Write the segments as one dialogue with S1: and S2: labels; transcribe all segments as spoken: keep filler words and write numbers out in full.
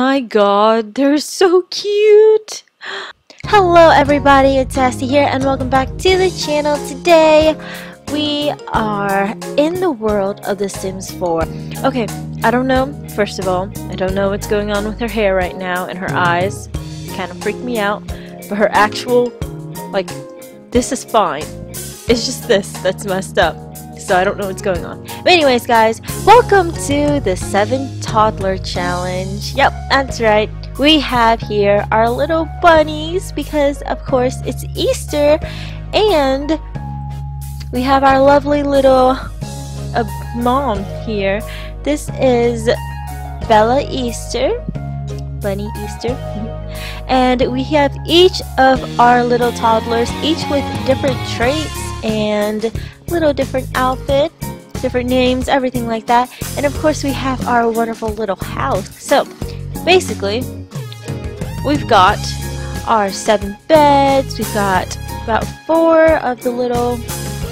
S1: my god, they're so cute!
S2: Hello everybody, it's Sassy here and welcome back to the channel. Today we are in the world of The Sims four. Okay, I don't know, first of all, I don't know what's going on with her hair right now and her eyes. Kind of freaked me out. But her actual, like, this is fine. It's just this that's messed up. So I don't know what's going on. But anyways guys, welcome to the seven toddler challenge. Yep, that's right. We have here our little bunnies because of course it's Easter, and we have our lovely little uh, mom here. This is Bella Easter, Bunny Easter, and we have each of our little toddlers, each with different traits and little different outfit, different names, everything like that. And of course we have our wonderful little house. So basically we've got our seven beds, we've got about four of the little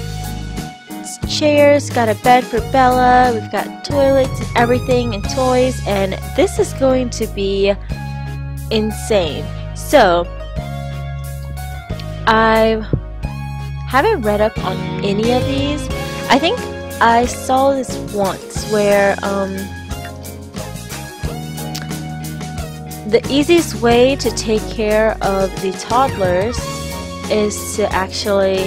S2: chairs, got a bed for Bella, we've got toilets and everything and toys, and this is going to be insane. So I haven't read up on any of these. I think I saw this once where um, the easiest way to take care of the toddlers is to actually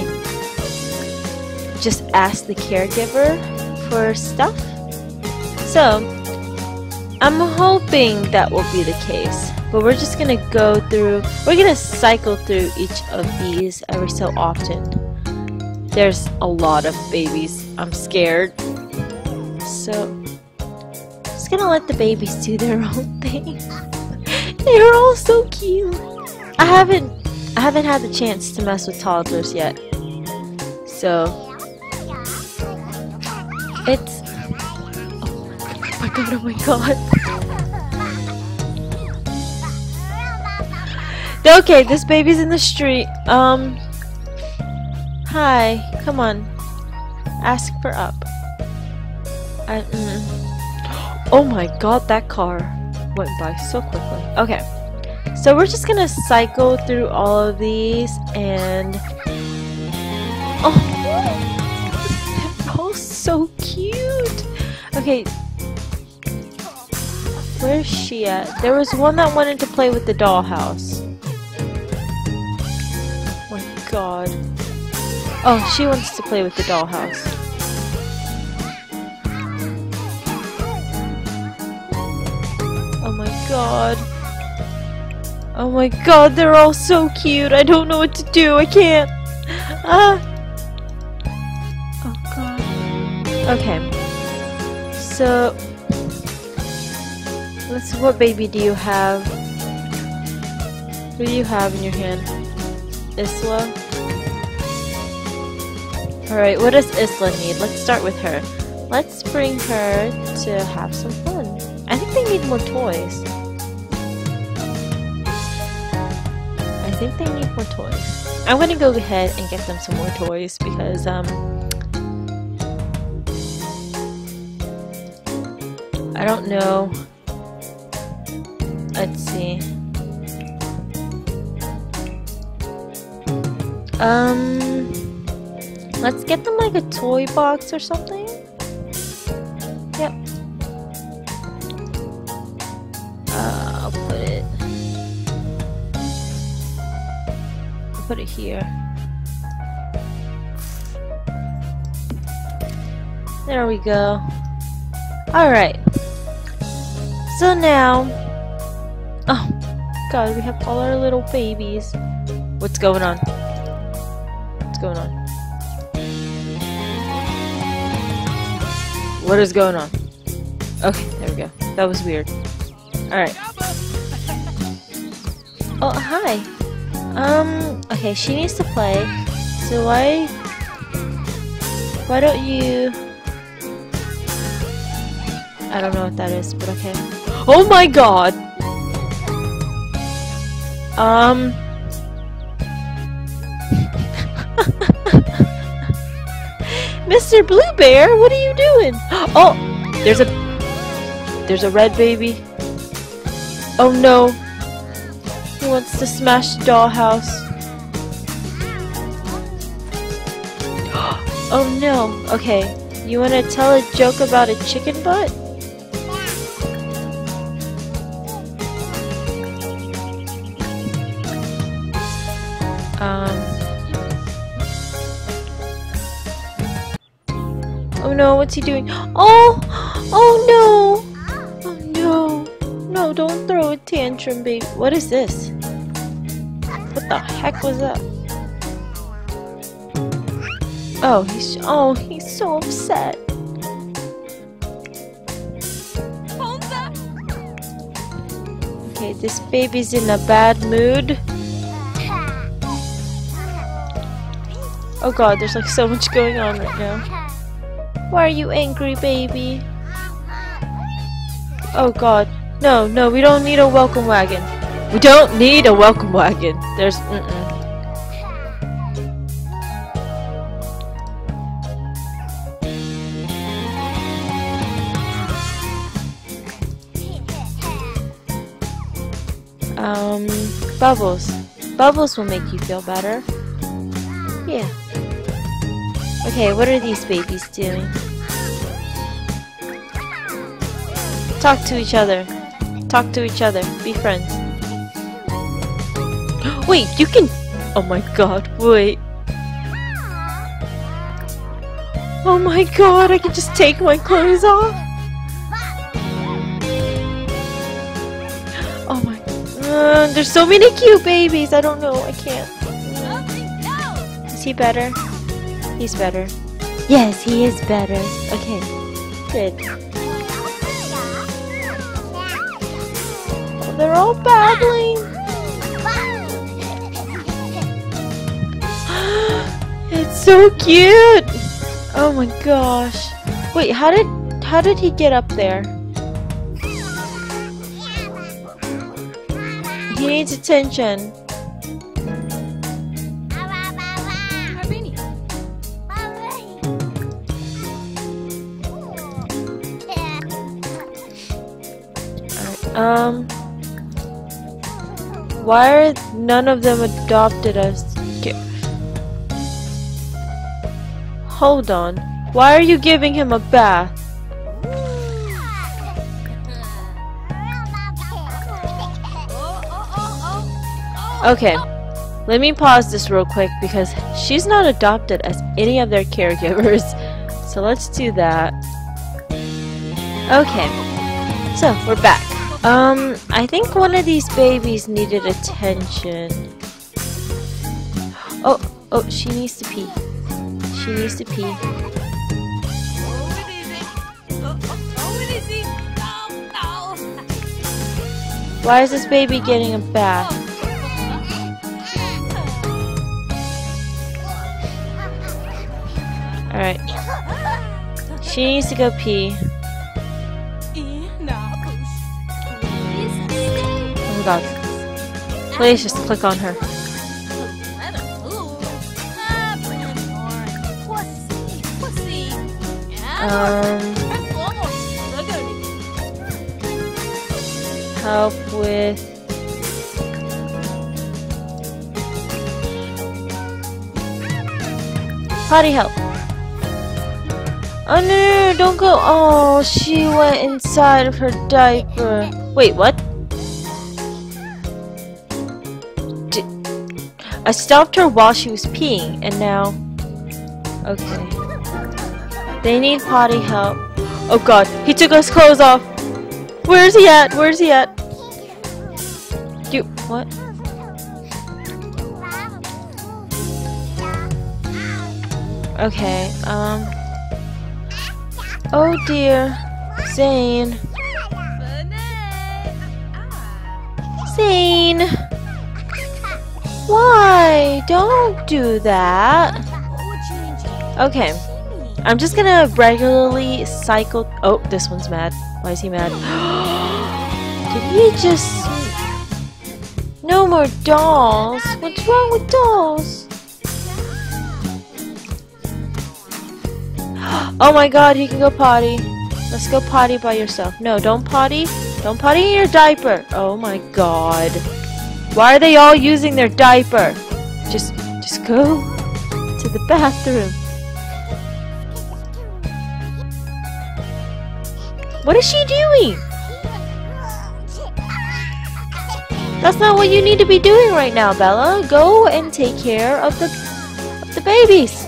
S2: just ask the caregiver for stuff. So I'm hoping that will be the case, but we're just gonna go through, we're gonna cycle through each of these every so often. There's a lot of babies. I'm scared. So just gonna let the babies do their own thing. They're all so cute. I haven't I haven't had the chance to mess with toddlers yet. So it's oh my god, oh my god. Okay, this baby's in the street. Um Hi, come on. Ask for up. I, mm. Oh my god, that car went by so quickly. Okay, so we're just gonna cycle through all of these and... Oh, they're all so cute. Okay, where's she at? There was one that wanted to play with the dollhouse. Oh my god. Oh, she wants to play with the dollhouse. Oh my god. Oh my god, they're all so cute. I don't know what to do. I can't. Ah. Oh god. Okay. So, let's see, what baby do you have? Who do you have in your hand? Isla? Alright, what does Isla need? Let's start with her. Let's bring her to have some fun. I think they need more toys. I think they need more toys. I'm gonna go ahead and get them some more toys because, um... I don't know. Let's see. Um... Let's get them like a toy box or something. Yep. Uh, I'll put it. I'll put it here. There we go. Alright. So now... Oh, God, we have all our little babies. What's going on? What's going on? What is going on? Okay, there we go. That was weird. Alright. Oh, hi. Um, okay, she needs to play. So why... Why don't you... I don't know what that is, but okay. Oh my god! Um... Mister Blue Bear, what are you doing? Oh, there's a there's a red baby. Oh no! He wants to smash the dollhouse. Oh no! Okay, you wanna tell a joke about a chicken butt? Um. Oh no, what's he doing? Oh! Oh no! Oh no! No, don't throw a tantrum, baby. What is this? What the heck was that? Oh, he's oh, he's so upset. Okay, this baby's in a bad mood. Oh god, there's like so much going on right now. Why are you angry, baby? Oh god. No, no, we don't need a welcome wagon. We don't need a welcome wagon. There's mm-mm. Um, Bubbles. Bubbles will make you feel better. Yeah. Okay, what are these babies doing? Talk to each other. Talk to each other. Be friends. Wait, you can... Oh my god, wait. Oh my god, I can just take my clothes off? Oh my... Uh, there's so many cute babies, I don't know, I can't. Is he better? He's better. Yes, he is better. Okay, good. Oh, they're all battling. It's so cute. Oh my gosh. Wait, how did how did he get up there? He needs attention. Um, why are none of them adopted as kids? Hold on. Why are you giving him a bath? Okay, let me pause this real quick because she's not adopted as any of their caregivers. So let's do that. Okay, so we're back. Um, I think one of these babies needed attention. Oh, oh, she needs to pee. She needs to pee. Why is this baby getting a bath? Alright. She needs to go pee. Oh my god. Please just click on her. Um, help with potty help. Oh no, no, no, don't go. Oh, she went inside of her diaper. Wait, what? Did I stopped her while she was peeing, and now... Okay. They need potty help. Oh god, he took his clothes off. Where's he at? Where's he at? You, what? Okay, um... oh dear. Zane. Zane! Why? Don't do that. Okay. I'm just gonna regularly cycle. Oh, this one's mad. Why is he mad? Did he just... No more dolls. What's wrong with dolls? Oh my god, he can go potty. Let's go potty by yourself. No, don't potty. Don't potty in your diaper. Oh my god. Why are they all using their diaper? Just, just go to the bathroom. What is she doing? That's not what you need to be doing right now, Bella. Go and take care of the, of the babies.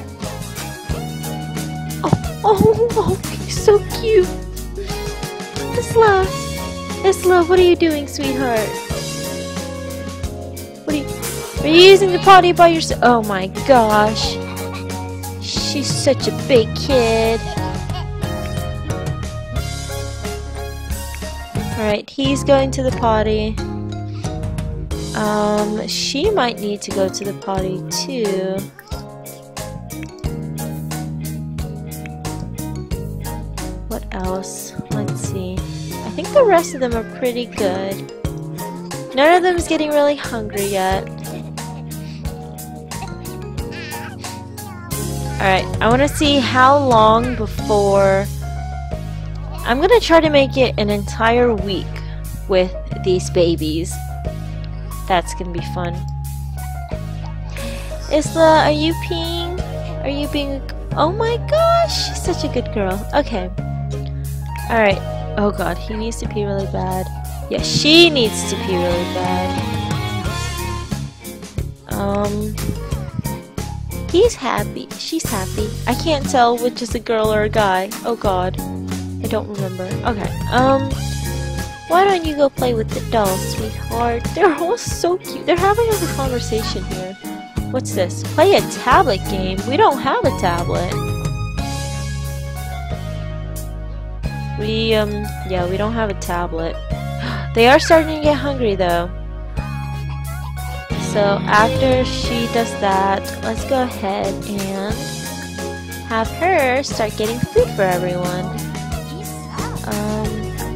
S2: Oh, oh, oh, he's so cute. Isla, Isla, what are you doing, sweetheart? What are you, are you using the potty by yourself? Oh my gosh. She's such a big kid. Alright, he's going to the potty. Um, she might need to go to the potty too. What else? Let's see. I think the rest of them are pretty good. None of them is getting really hungry yet. Alright, I want to see how long before... I'm gonna try to make it an entire week with these babies. That's gonna be fun. Isla, are you peeing? Are you being... Oh my gosh, she's such a good girl. Okay. Alright. Oh god, he needs to pee really bad. Yeah, she needs to pee really bad. Um... He's happy. She's happy. I can't tell which is a girl or a guy. Oh god. I don't remember. Okay, um... why don't you go play with the dolls, sweetheart? They're all so cute. They're having a conversation here. What's this? Play a tablet game? We don't have a tablet. We, um, yeah, we don't have a tablet. They are starting to get hungry, though. So, after she does that, let's go ahead and have her start getting food for everyone. Um...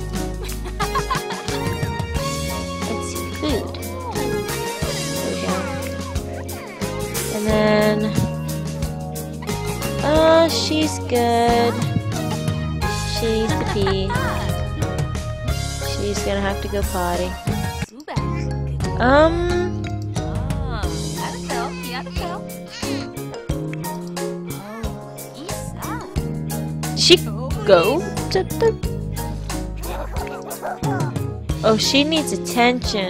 S2: Food. There we go. And then, uh, she's good. She needs to pee. She's gonna have to go potty. Um. Did she go to the? Oh, she needs attention.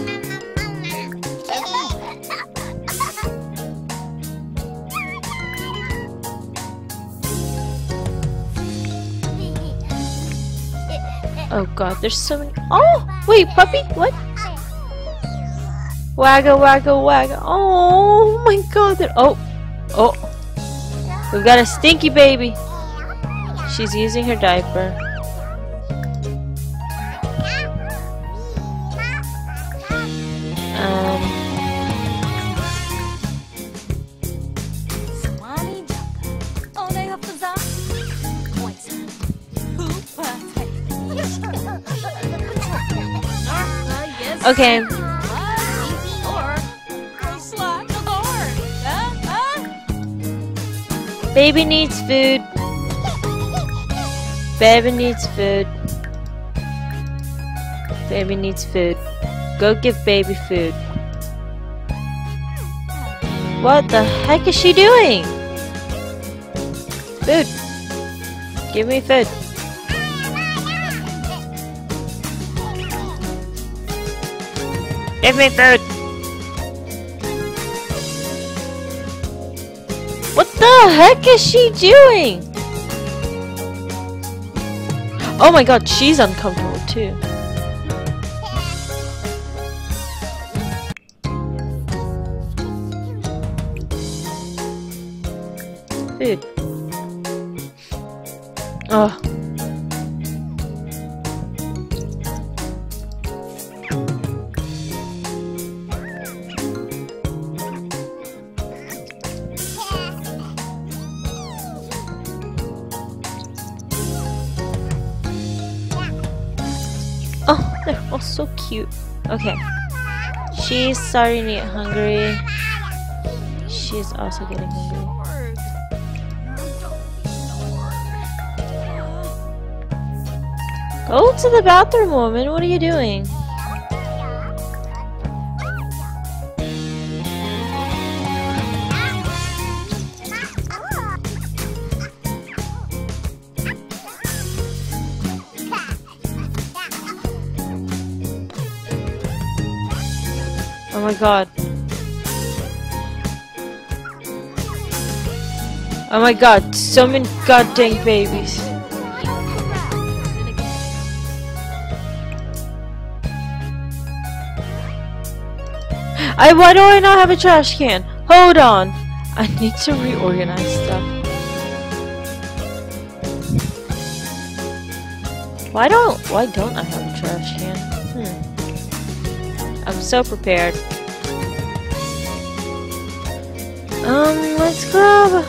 S2: Oh god, there's so many. Oh, wait, puppy, what? Wagga, wagga, wagga. Oh my god, they're... Oh, oh. We've got a stinky baby. She's using her diaper. Um. Okay. Baby needs food. Baby needs food. Baby needs food. Go give baby food. What the heck is she doing? Food. Give me food. Give me food. What the heck is she doing? Oh my god, she's uncomfortable too. Food. Oh. Oh, they're all so cute. Okay. She's starting to get hungry. She's also getting hungry. Go to the bathroom, woman. What are you doing? Oh my god. Oh my god, so many goddamn babies. I why do I not have a trash can? Hold on. I need to reorganize stuff. Why don't why don't I have a trash can? Hmm. I'm so prepared. Um, let's grab.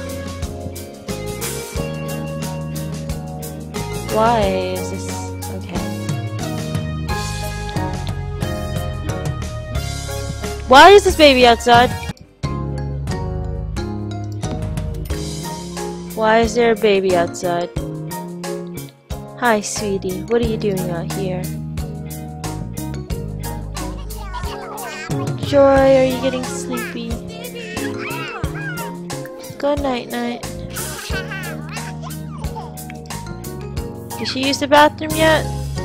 S2: Why is this okay? Why is this baby outside? Why is there a baby outside? Hi, sweetie. What are you doing out here? Joy, are you getting sleepy? Good night, night. Did she use the bathroom yet?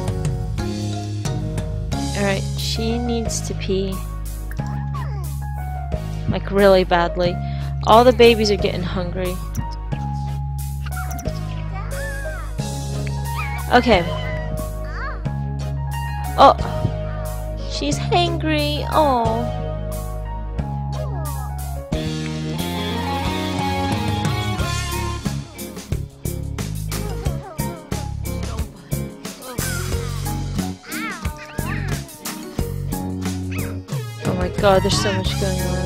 S2: Alright, she needs to pee. Like really badly. All the babies are getting hungry. Okay. Oh, she's hangry. Oh. Oh my god, there's so much going on.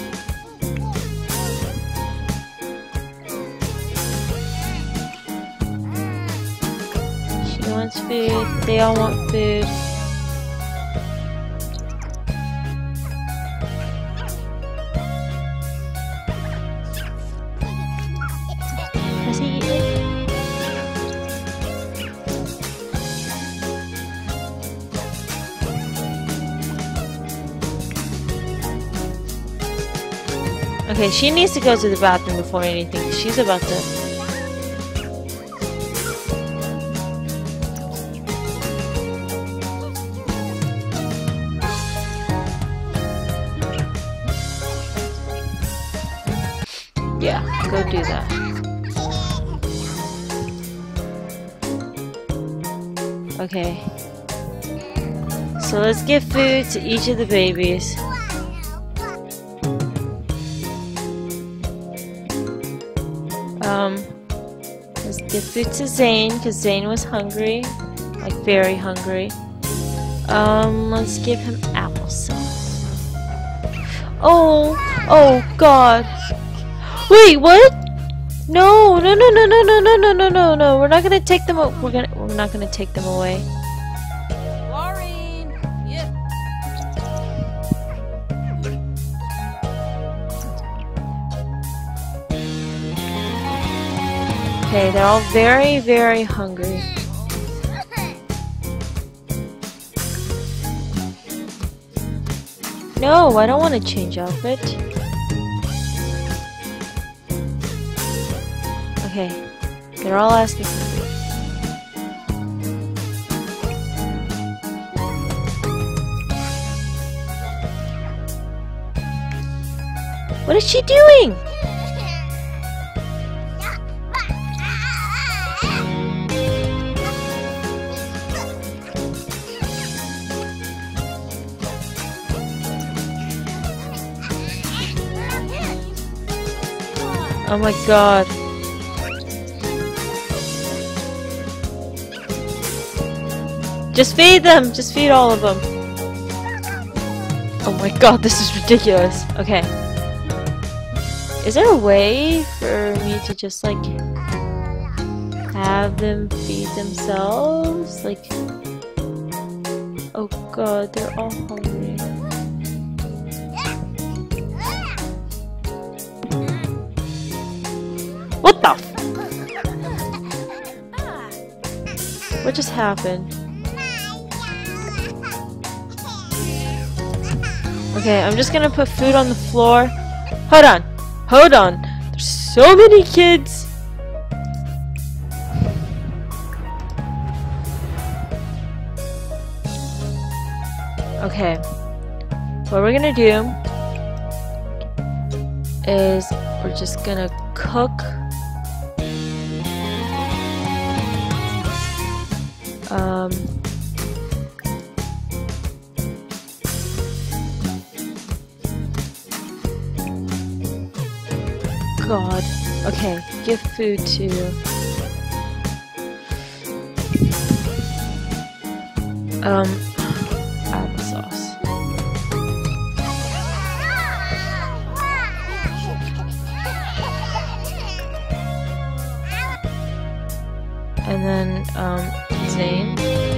S2: She wants food. They all want food. Has he eaten? Okay, she needs to go to the bathroom before anything. She's about to... Yeah, go do that. Okay. So let's give food to each of the babies. Um, let's give food to Zane, because Zane was hungry. Like, very hungry. Um, let's give him applesauce. Oh! Oh, God! Wait, what? No, no, no, no, no, no, no, no, no, no, no. We're not gonna take them. We're gonna. We're not gonna take them away.
S3: Maureen. Yeah.
S2: Okay, they're all very, very hungry. No, I don't want to change outfit. Okay, they're all asking for food. What is she doing? Oh my god. Just feed them! Just feed all of them. Oh my god, this is ridiculous. Okay. Is there a way for me to just like have them feed themselves? Like, oh god, they're all hungry. What the f- What just happened? Okay, I'm just gonna put food on the floor. Hold on. Hold on. There's so many kids. Okay. What we're gonna do is we're just gonna cook um God. Okay, give food to um applesauce. And then um Zane.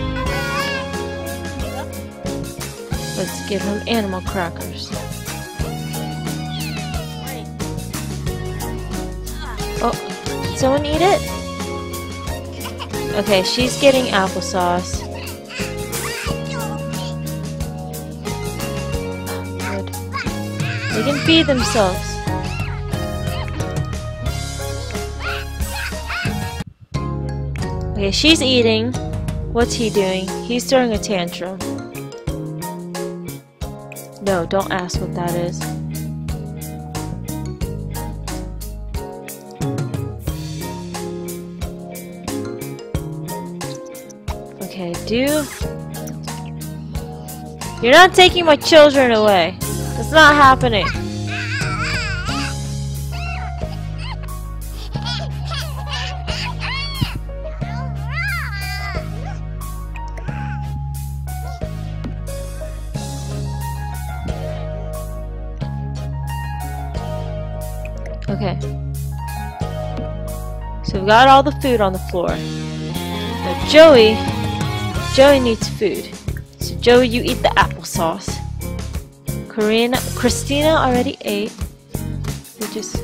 S2: Let's give him animal crackers. Oh, did someone eat it? Okay, she's getting applesauce. Good. They can feed themselves. Okay, she's eating. What's he doing? He's throwing a tantrum. No, don't ask what that is. Okay, do... You're not taking my children away. That's not happening. Okay. So we've got all the food on the floor. Now Joey, Joey needs food. So Joey, you eat the applesauce. Karina, Christina already ate. We just...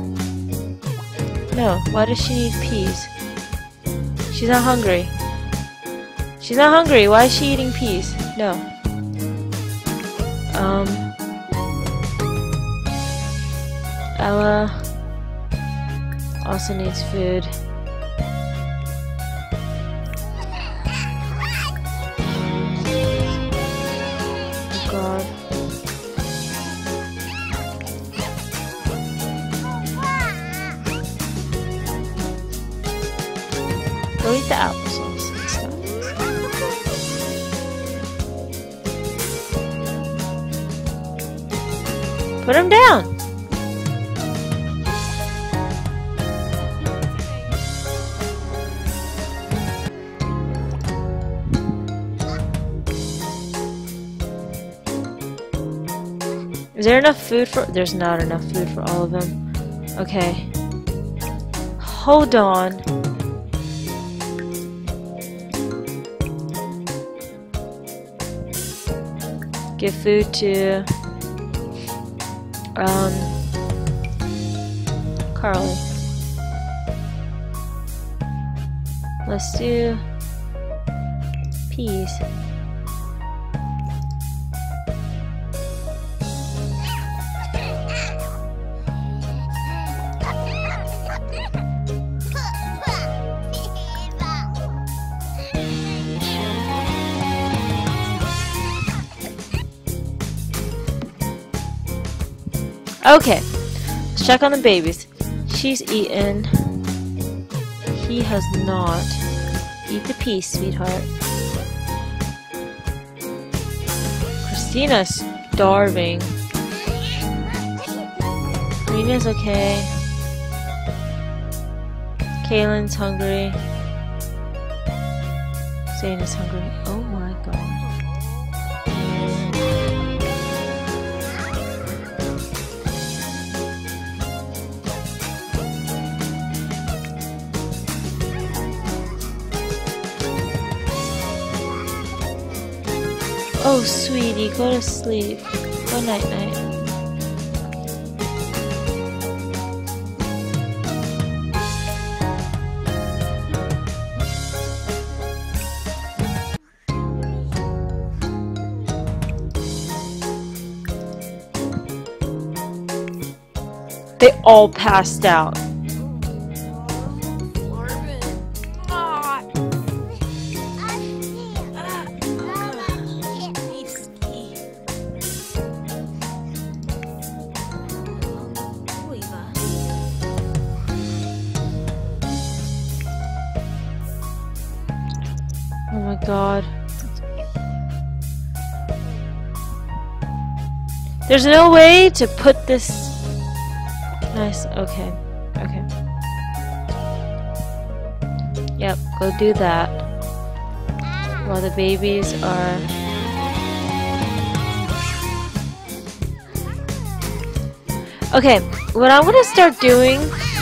S2: No, why does she need peas? She's not hungry. She's not hungry, why is she eating peas? No. Um... Ella also needs food. Oh God. Go eat the applesauce and stuff. Put him down! Is there enough food for- There's not enough food for all of them. Okay. Hold on. Give food to... Um... Carly. Let's do... peas. Okay, let's check on the babies. She's eaten. He has not. Eat the peas, sweetheart. Christina's starving. Karina's okay. Kaylin's hungry. Zane is hungry. Oh my God. Oh, sweetie, go to sleep. Go night-night.
S1: They all passed out. Oh my god. There's no way to put this nice. Okay. Okay. Yep, go do that. While the babies are. Okay, what I'm gonna start doing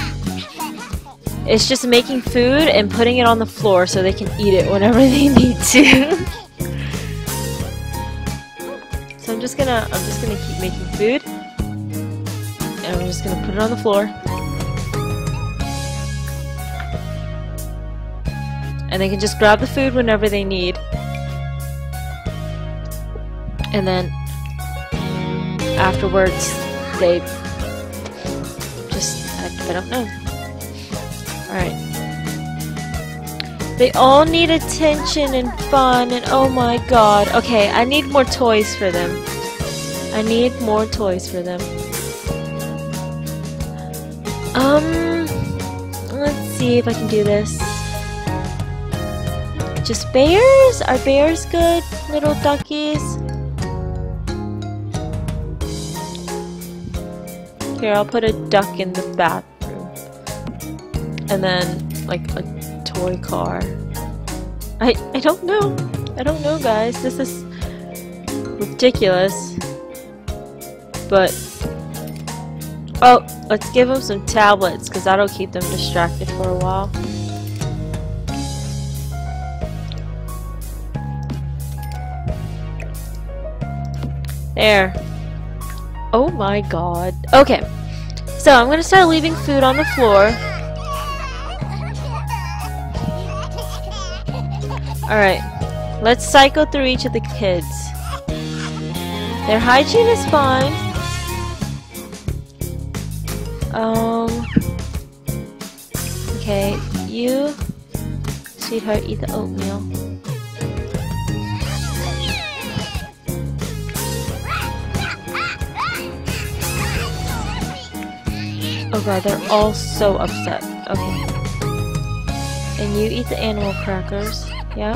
S1: is just making food and putting it on the floor so they can eat it whenever they need to. So I'm just gonna I'm just gonna keep making food, and I'm just gonna put it on the floor, and they can just grab the food whenever they need, and then afterwards they just I, I don't know. Alright. They all need attention and fun and oh my god. Okay, I need more toys for them. I need more toys for them. Um, let's see if I can do this. Just bears? Are bears good? Little duckies? Here, I'll put a duck in the bathroom. And then, like, a toy car. I I don't know. I don't know, guys. This is ridiculous. But oh, let's give them some tablets because that'll keep them distracted for a while. There. Oh my god. Okay. So I'm gonna start leaving food on the floor. Alright, let's cycle through each of the kids. Their hygiene is fine. Um, okay, you, sweetheart, eat the oatmeal. Oh god, they're all so upset. Okay. And you eat the animal crackers. Yep.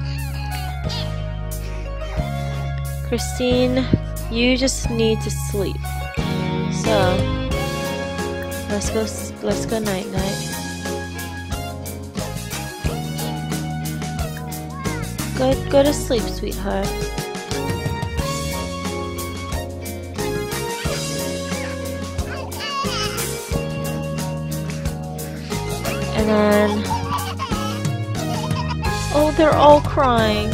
S1: Christine, you just need to sleep. So let's go. Let's go night night. Go go to sleep, sweetheart. And then. Oh, they're all crying.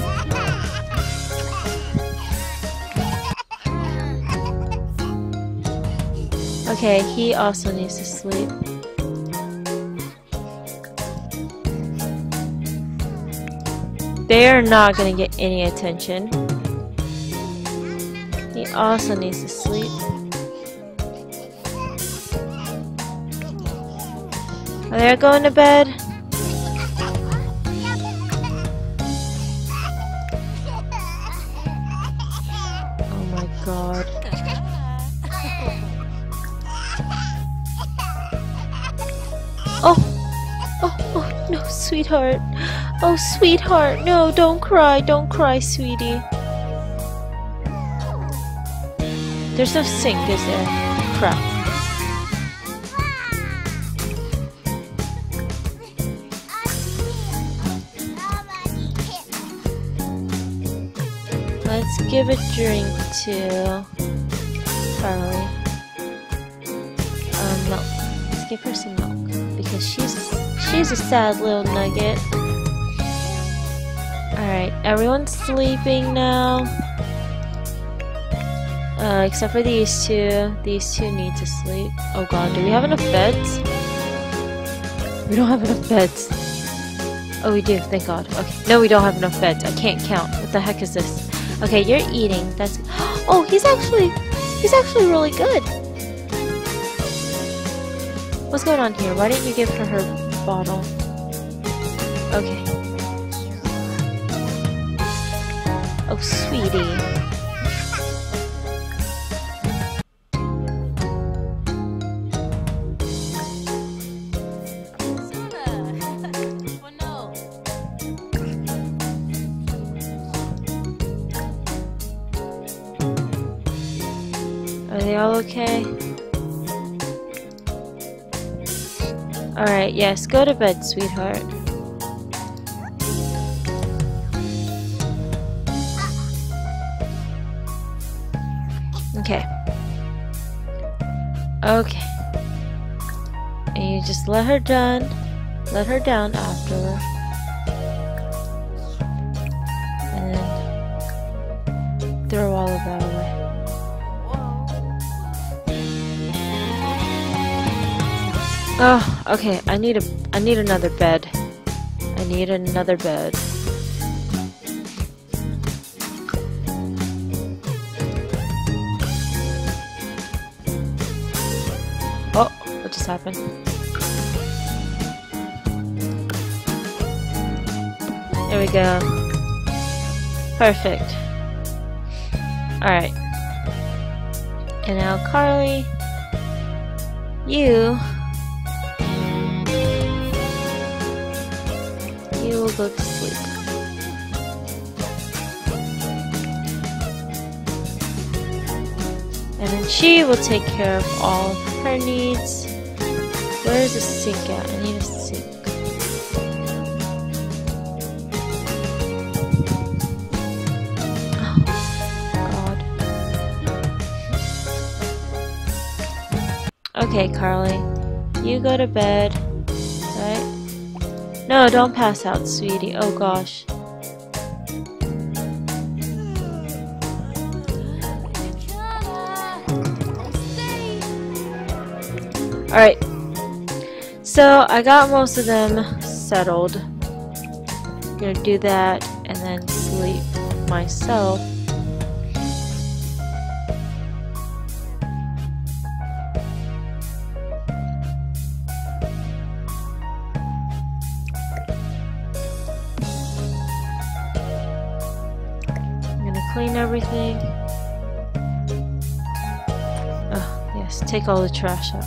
S1: Okay, he also needs to sleep. They're not gonna get any attention. He also needs to sleep. Are they going to bed? God. Oh, oh, oh, no, sweetheart. Oh, sweetheart, no, don't cry, don't cry, sweetie. There's no sink, is there? Crap. Let's give a drink to Carly. Um, milk. Let's give her some milk because she's she's a sad little nugget. All right, everyone's sleeping now, uh, except for these two. These two need to sleep. Oh God, do we have enough beds? We don't have enough beds. Oh, we do. Thank God. Okay. No, we don't have enough beds. I can't count. What the heck is this? Okay, you're eating. That's. Oh, he's actually, he's actually really good. What's going on here? Why didn't you give her her bottle? Okay. Oh, sweetie. Are they all okay? Alright, yes, go to bed, sweetheart. Okay. Okay. And you just let her down, let her down after. And then throw all of that away. Oh, okay. I need a I need another bed. I need another bed. Oh, what just happened? There we go. Perfect. Alright. And now Carly, you You will go to sleep. And then she will take care of all of her needs. Where is the sink at? I need a sink. Oh, God. Okay, Carly. You go to bed. Right? No, don't pass out, sweetie. Oh gosh. Alright. So, I got most of them settled. I'm gonna do that and then sleep myself. Clean everything. Oh, yes, take all the trash out.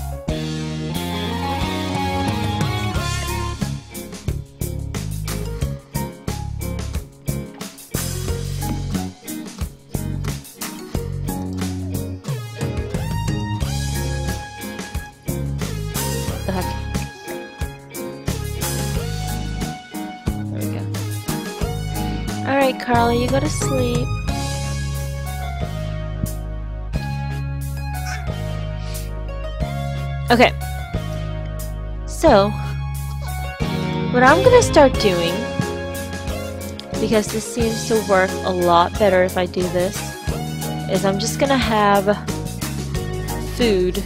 S1: The heck? There we go. Alright, Carly, you go to sleep. Okay, so what I'm gonna start doing, because this seems to work a lot better if I do this, is I'm just gonna have food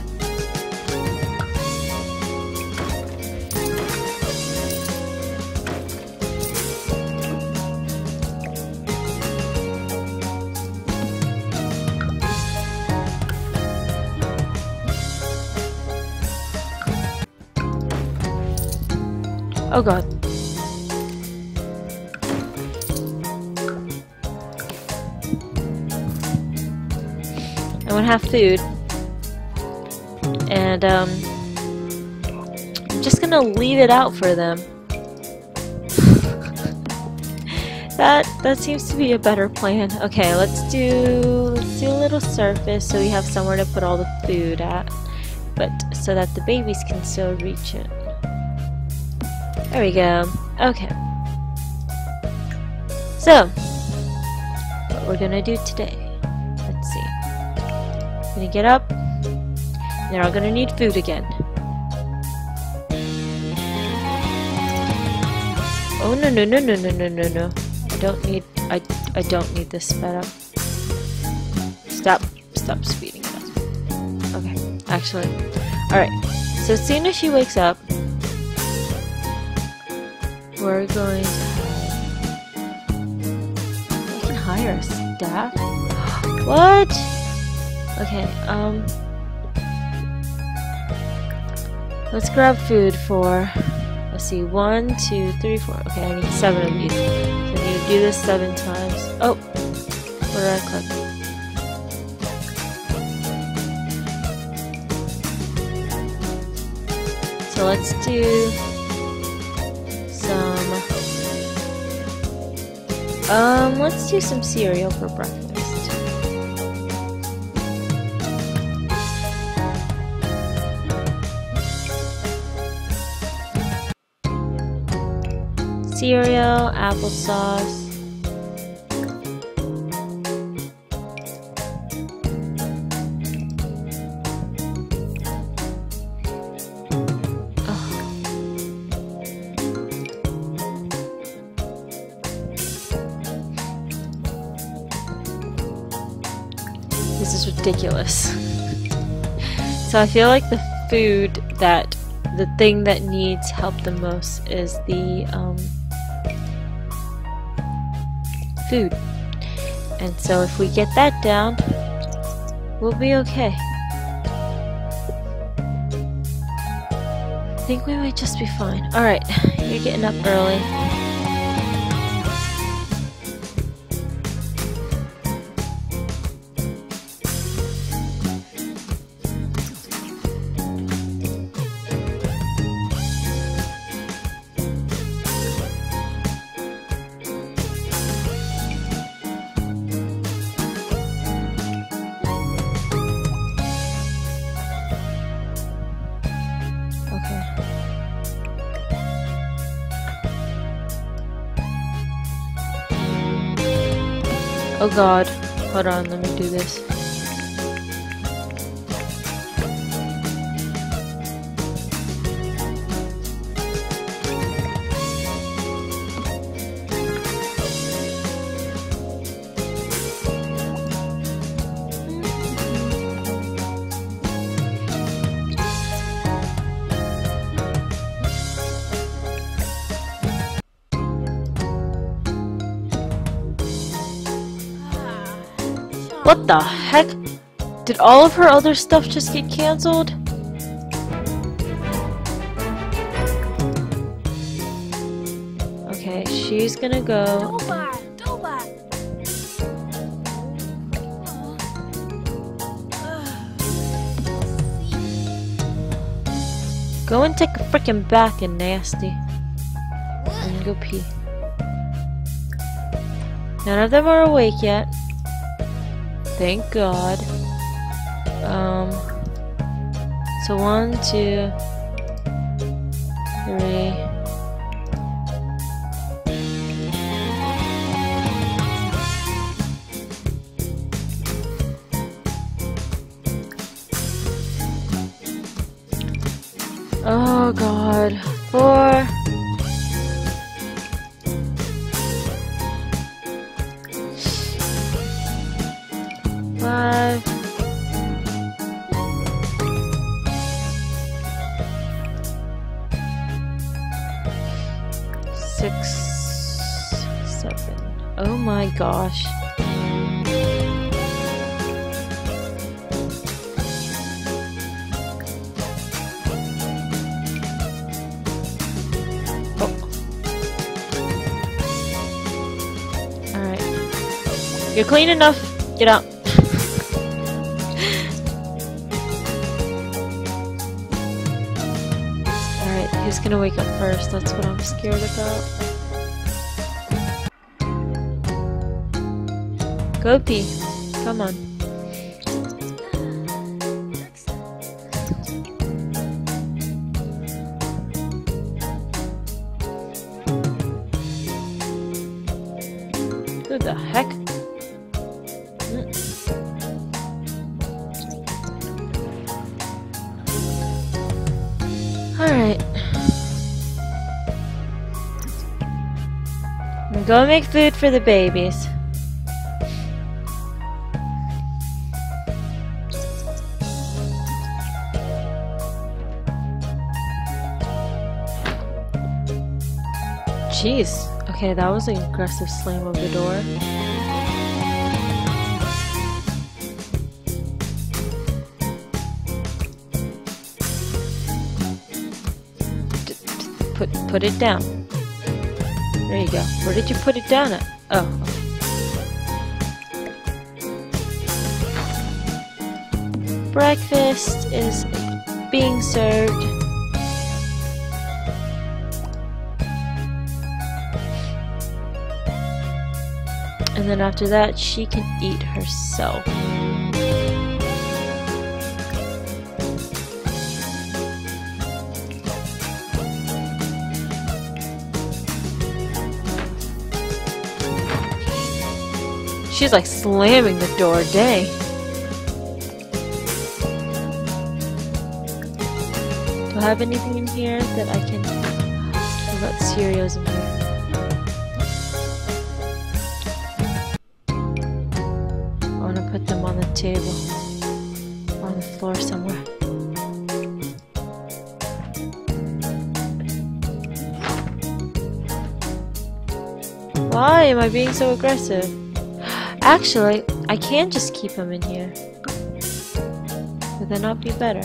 S1: Oh god. I want to have food. And um I'm just gonna leave it out for them. that that seems to be a better plan. Okay, let's do let's do a little surface so we have somewhere to put all the food at. But so that the babies can still reach it. There we go. Okay. So, what we're gonna do today. Let's see. I'm gonna get up. They're all gonna need food again. Oh no no no no no no no no. I don't need I I don't need this sped up. Stop stop speeding it up. Okay. Actually. Alright. So as soon as she wakes up, we're going to have... I can hire a staff? What? Okay, um... Let's grab food for, let's see, one, two, three, four. Okay, I need seven of these. So I need to do this seven times. Oh, where did I click? So let's do some, um, let's do some cereal for breakfast. Cereal, applesauce. Oh. This is ridiculous. So I feel like the food that, the thing that needs help the most is the, um, food. And so if we get that down, we'll be okay. I think we might just be fine. Alright, you're getting up early. Oh god, hold on, let me do this. What the heck? Did all of her other stuff just get cancelled? Okay, she's gonna go. Go and take a freaking bath, you nasty. And go pee. None of them are awake yet. Thank God. Um, so one, two, three. Oh God. Four. Five, six, seven. Oh my gosh. Oh. All right. You're clean enough. Get out. Who's gonna wake up first? That's what I'm scared about. Go pee. Come on. Who the heck? Mm. Alright. Go make food for the babies. Jeez. Okay, that was an aggressive slam of the door. put put it down. There you go. Where did you put it down at? Oh. Okay. Breakfast is being served. And then after that, she can eat herself. She's like slamming the door, dang. Do I have anything in here that I can... I've got cereals in here. I want to put them on the table. On the floor somewhere. Why am I being so aggressive? Actually, I can just keep him in here. Would that not be better?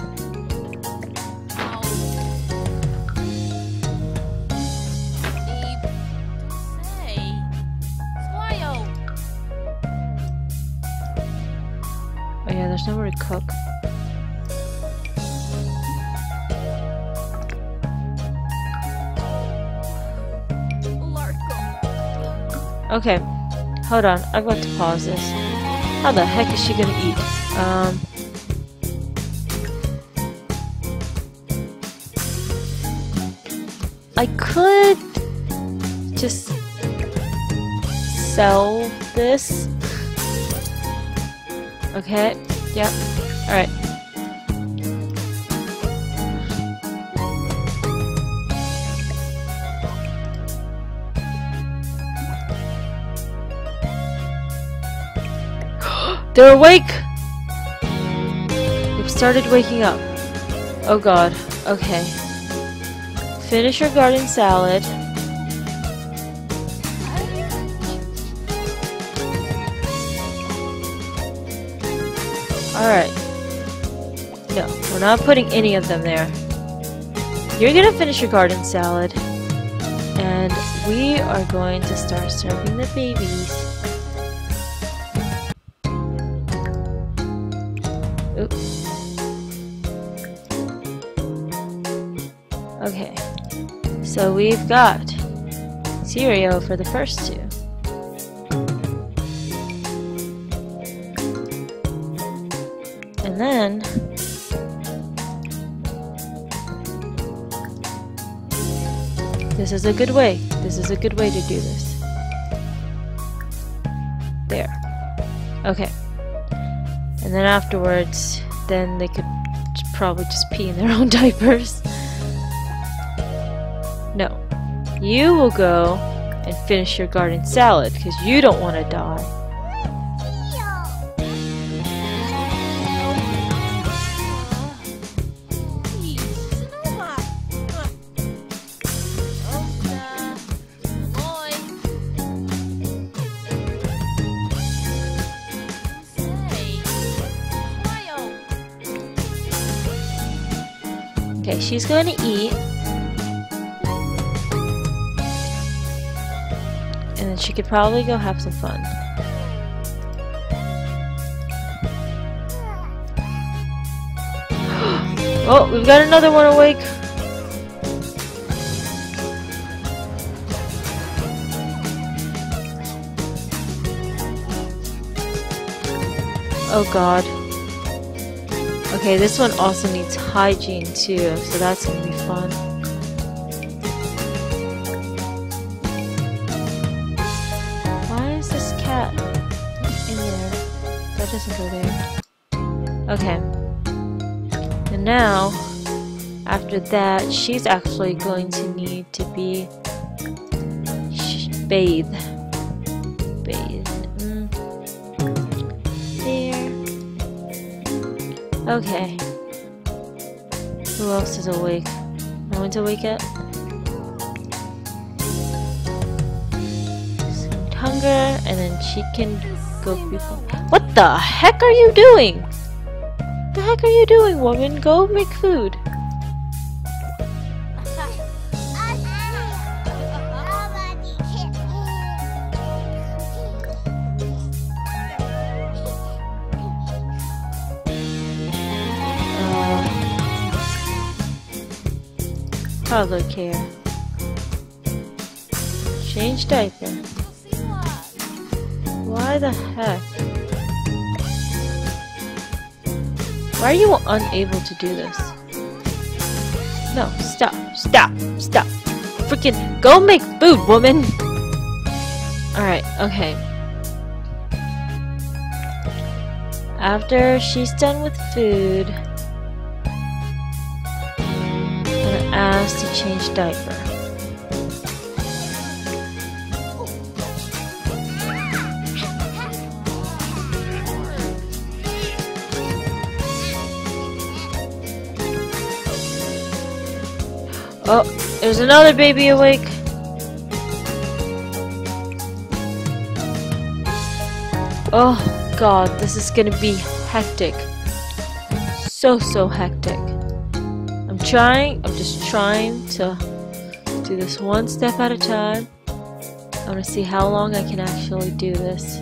S1: Oh yeah, there's nowhere to cook. Okay. Hold on, I've got to pause this. How the heck is she gonna eat? Um... I could just sell this. Okay, yep, alright. They're awake! They've started waking up. Oh god. Okay. Finish your garden salad. Alright. No, we're not putting any of them there. You're gonna finish your garden salad. And we are going to start serving the babies. Oops. Okay, so we've got cereal for the first two. And then this is a good way. This is a good way to do this. There. Okay. And then afterwards, then they could probably just pee in their own diapers. No. You will go and finish your garden salad because you don't want to die. Okay, she's going to eat. And then she could probably go have some fun. Oh, we've got another one awake. Oh god. Okay, this one also needs hygiene too, so that's gonna be fun. Why is this cat in there? That doesn't go there. Okay. And now, after that, she's actually going to need to be sh bathed. Bathed. Mm. There. Okay. Who else is awake? No one's awake yet? Some hunger, and then she can go before. What the heck are you doing? What the heck are you doing, woman? Go make food. toddler care. Change diaper. Why the heck? Why are you unable to do this? No, stop, stop, stop. Freaking go make food, woman! Alright, okay. After she's done with food, I'm gonna ask to change diaper. Oh, there's another baby awake. Oh god, this is gonna be hectic. So, so hectic. I'm trying, I'm just trying to do this one step at a time. I wanna see how long I can actually do this.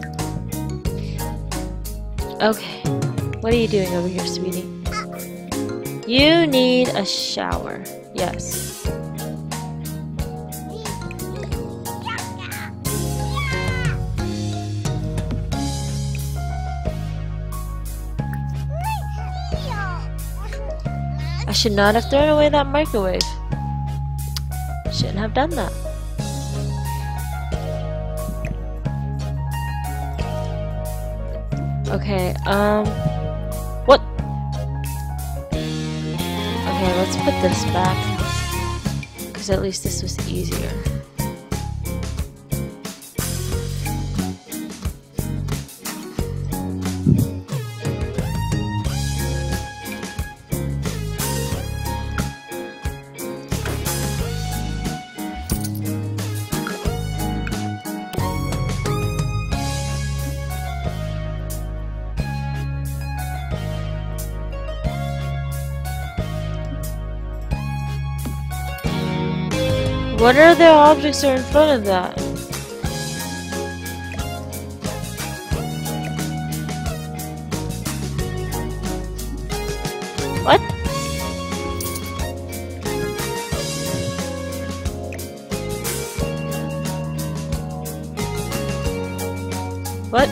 S1: Okay, what are you doing over here, sweetie? You need a shower. Yes. I should not have thrown away that microwave. Shouldn't have done that. Okay, um... what? Okay, let's put this back. Because at least this was easier. What other objects are in front of that? What? What?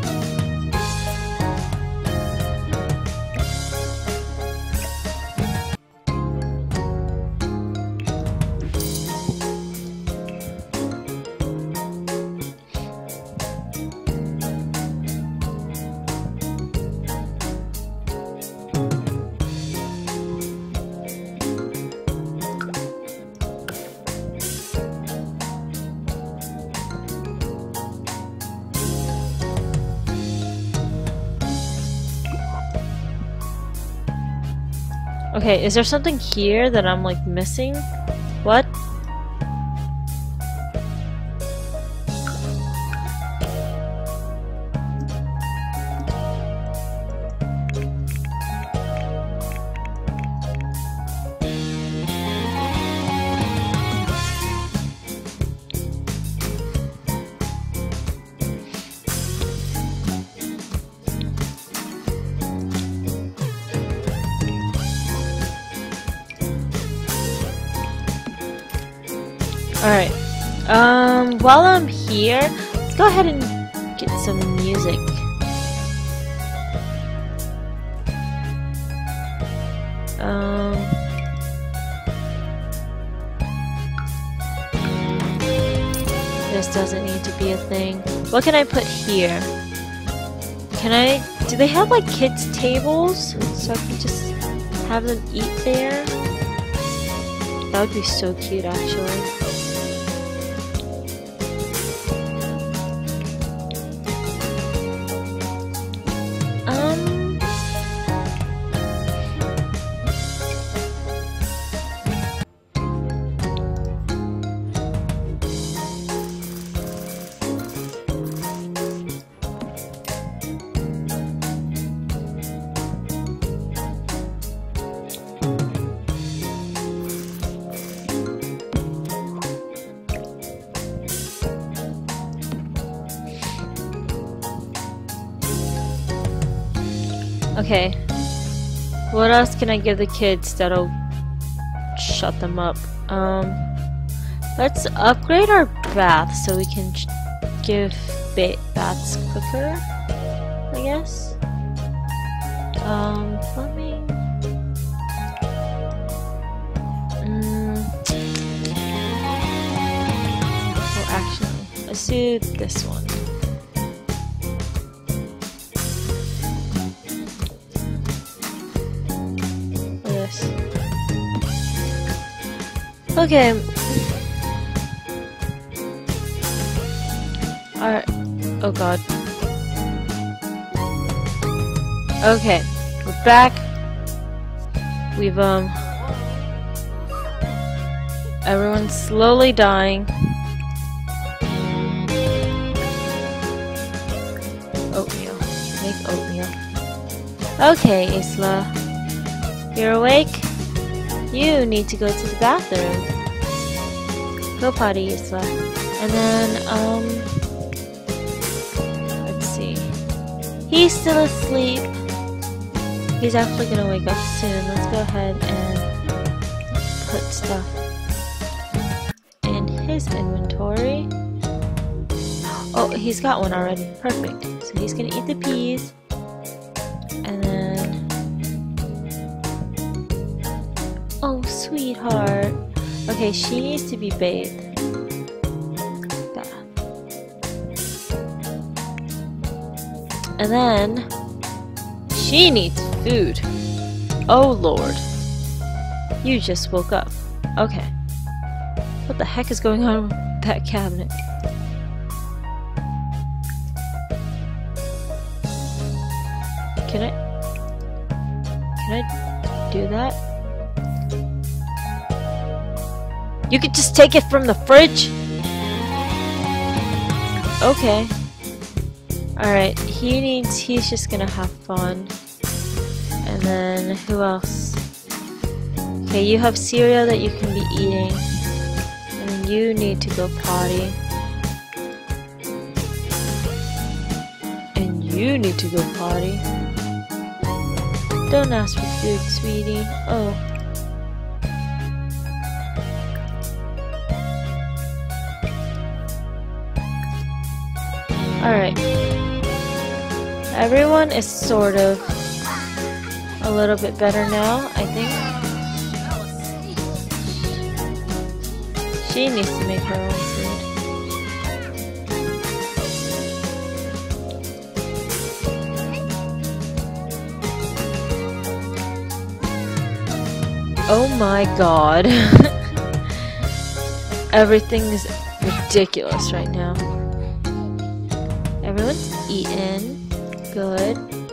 S1: Okay, is there something here that I'm like missing? What? Alright, um, while I'm here, let's go ahead and get some music. Um, this doesn't need to be a thing. What can I put here? Can I, do they have like kids' tables? So I can just have them eat there? That would be so cute actually. Okay. What else can I give the kids that'll shut them up? Um, let's upgrade our bath so we can give ba baths quicker, I guess. Um, plumbing. Mm. Oh, actually, let's do this one. This. Okay. Alright. Oh god. Okay. We're back. We've, um... everyone's slowly dying. Oatmeal. Make oatmeal. Okay, Isla. You're awake? You need to go to the bathroom. Go potty, Isla. And then, um... let's see. He's still asleep. He's actually gonna wake up soon. Let's go ahead and put stuff in his inventory. Oh, he's got one already. Perfect. So he's gonna eat the peas. And then... oh, sweetheart. Okay, she needs to be bathed. Bath. And then... she needs food. Oh lord. You just woke up. Okay. What the heck is going on with that cabinet? Can I... can I do that? You could just take it from the fridge? Okay. Alright, he needs... he's just gonna have fun. And then, who else? Okay, you have cereal that you can be eating. And then you need to go potty. And you need to go potty. Don't ask for food, sweetie. Oh. Alright. Everyone is sort of a little bit better now, I think. She needs to make her own food. Oh my god. Everything is ridiculous right now. Everyone's eaten. Good.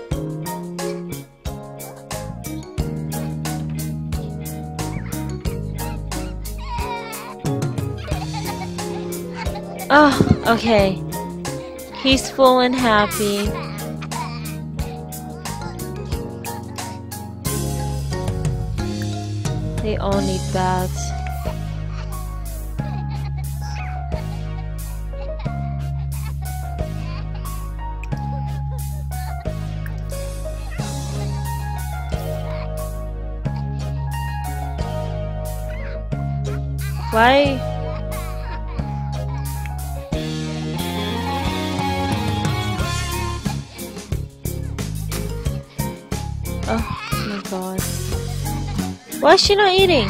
S1: Oh, okay. He's full and happy. They all need baths. Why? Oh my god. Why is she not eating?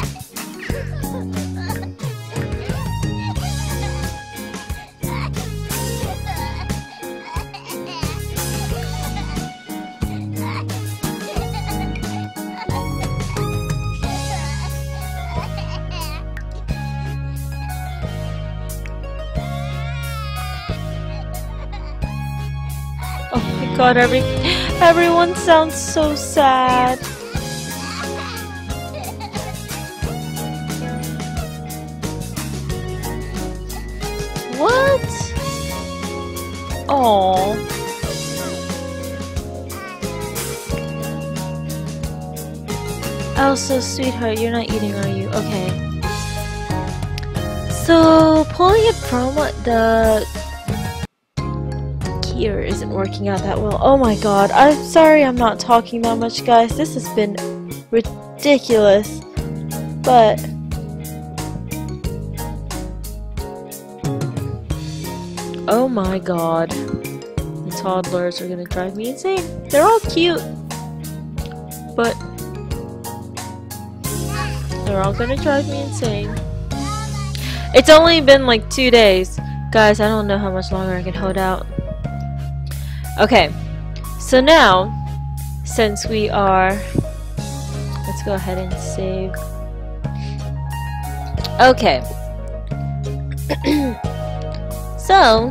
S1: Oh my god, every everyone sounds so sad. What? Oh. Elsa, sweetheart, you're not eating, are you? Okay. So, pulling it from the gear isn't working out that well. Oh my god, I'm sorry I'm not talking that much, guys. This has been ridiculous. But, Oh my god. The toddlers are gonna drive me insane. They're all cute. But they're all gonna drive me insane. It's only been like two days. Guys, I don't know how much longer I can hold out. Okay. So now, since we are... Let's go ahead and save. Okay. So...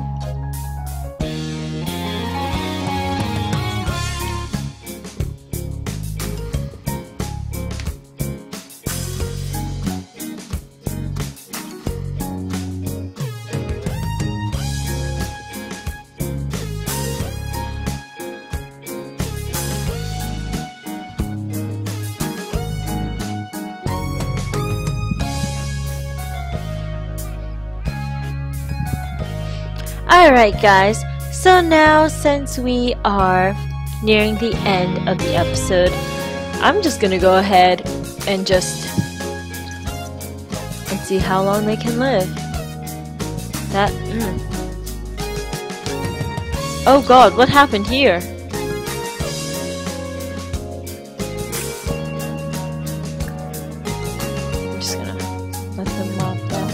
S1: Alright guys, so now since we are nearing the end of the episode, I'm just gonna go ahead and just and see how long they can live. That mm. Oh god, what happened here? I'm just gonna let them mop up.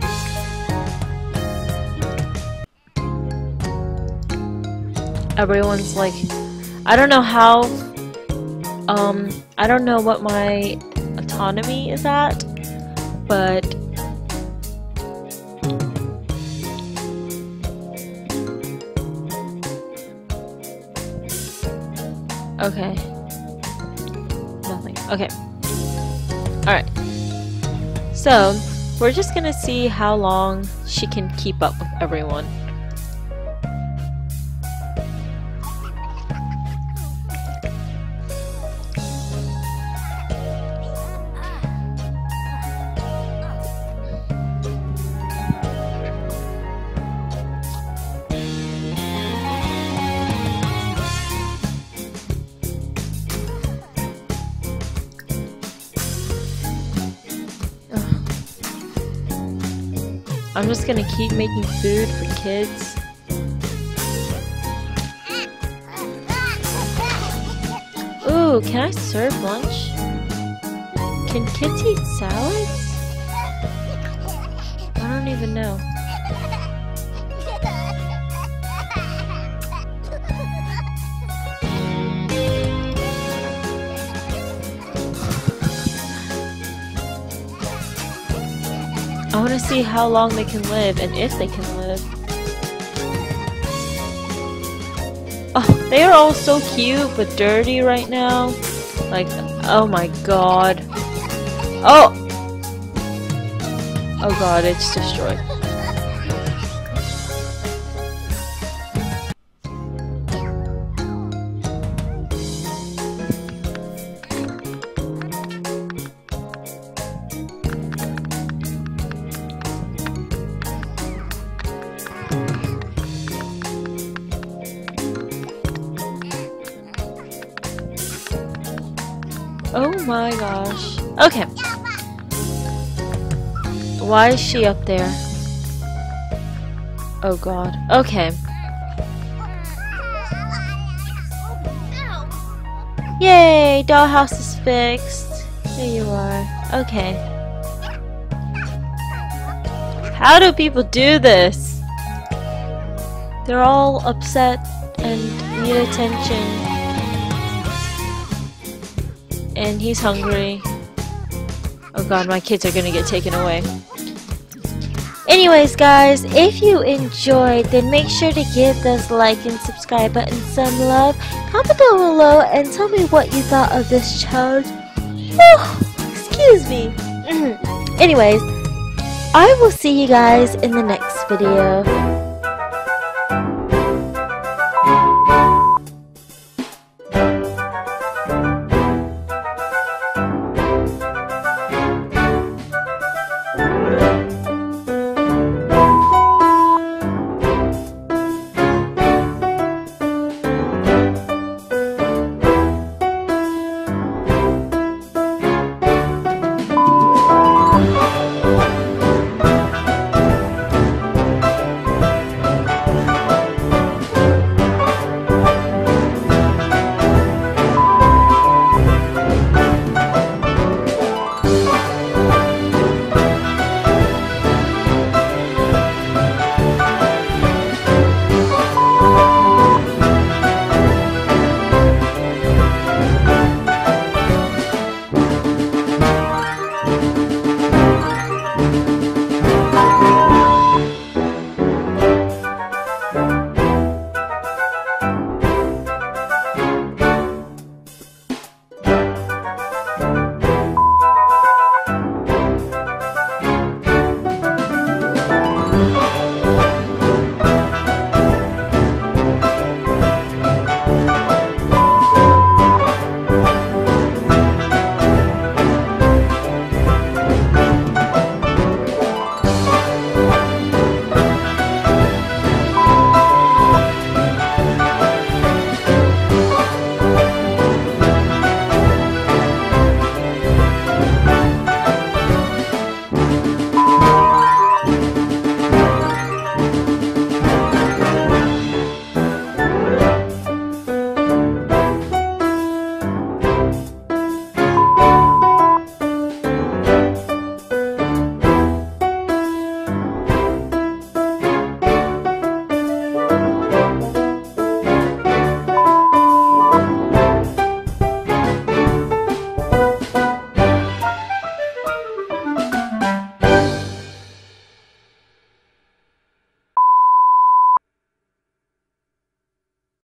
S1: Everyone's like, I don't know how, um, I don't know what my autonomy is at, but okay, nothing, okay, alright, so we're just gonna see how long she can keep up with everyone. I'm just gonna keep making food for kids. Ooh, can I serve lunch? Can kids eat salads? I don't even know. I want to see how long they can live and if they can live. Oh, they are all so cute but dirty right now. Like, oh my god. Oh! Oh god, it's destroyed. Oh my gosh. Okay. Why is she up there? Oh god. Okay. Yay! Dollhouse is fixed. There you are. Okay. How do people do this? They're all upset and need attention. And he's hungry. Oh god, my kids are gonna get taken away. Anyways guys, if you enjoyed, then make sure to give those like and subscribe buttons some love. Comment down below and tell me what you thought of this challenge. Oh, excuse me. Anyways, I will see you guys in the next video.